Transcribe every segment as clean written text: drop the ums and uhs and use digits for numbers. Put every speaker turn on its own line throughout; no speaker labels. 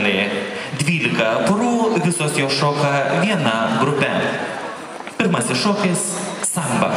pusfinalį. 12 porų, visos jos šoka viena grupe. Pirmasis šokis – samba.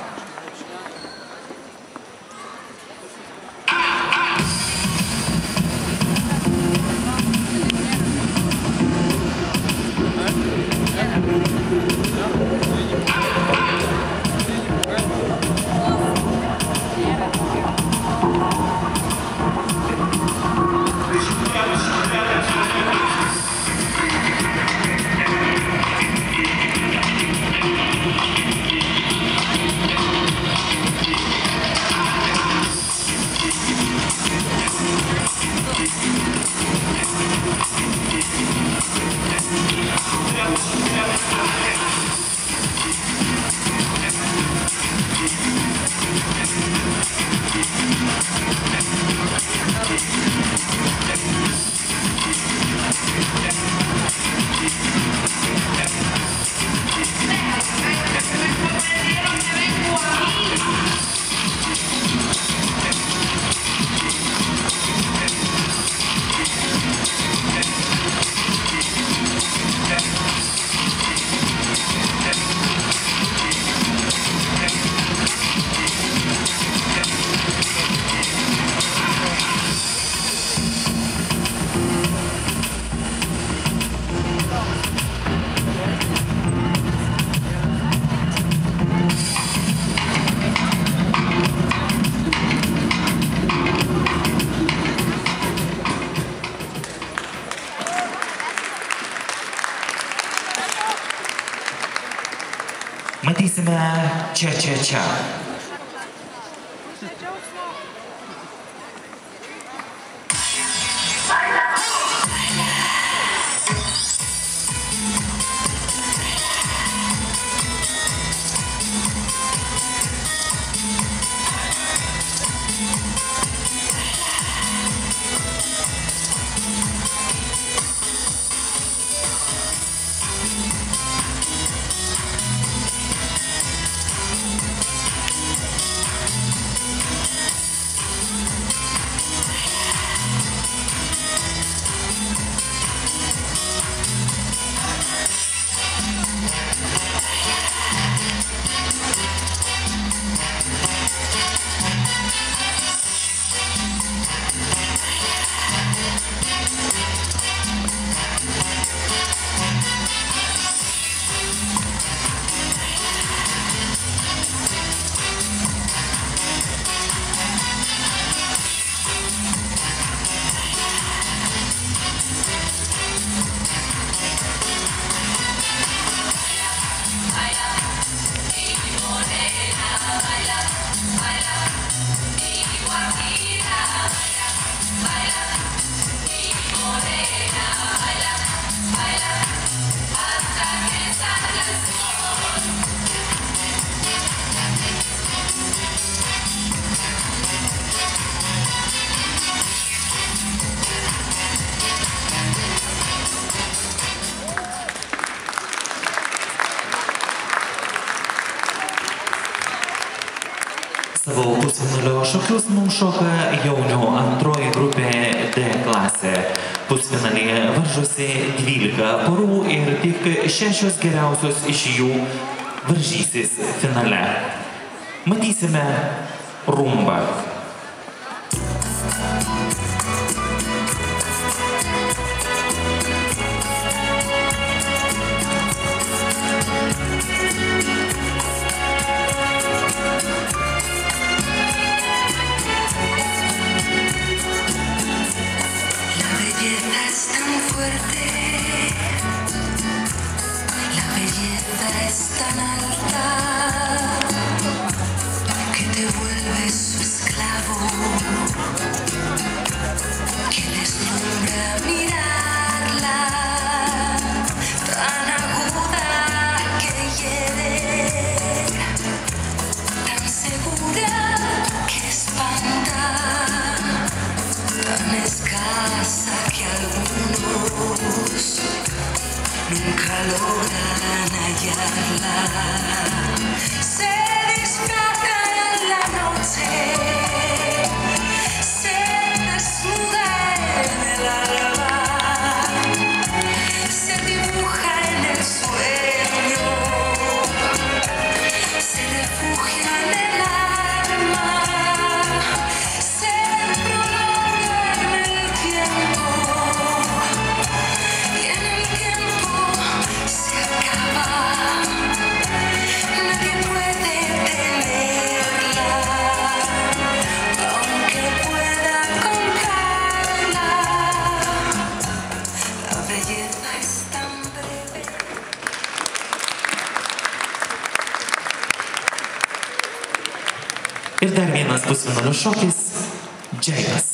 Matysime čia. Savo pusfinalio šokius mums šoka jaunių antroji grupė D klasė. Pusfinalyje varžosi 12 porų ir tik 6 geriausios iš jų varžysis finale. Matysime rumbą.
La belleza es tan alta que te vuelves su esclavo, que deslumbra mirarla, tan aguda que hiere, tan segura que espanta, tan escasa que algunos nunca logran hallarla. Se disfraza en la noche, se desnuda en el alba.
pusfinalio šokis džeikas.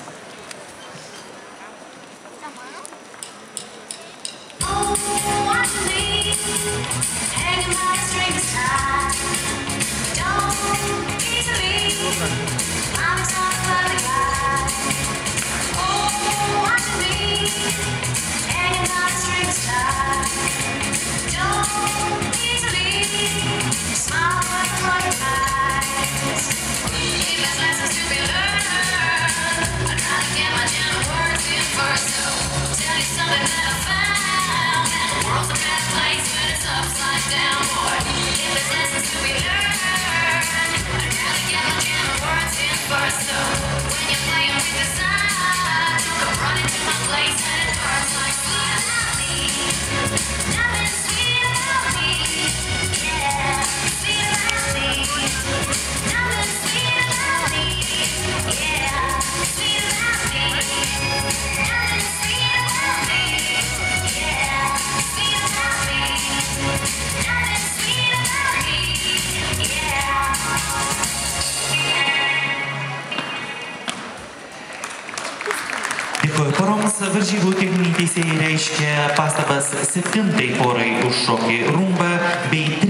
Dėkoju poroms, varžybų techniniai teisėjai reiškia pastabas 7 porai už šokį rumbą bei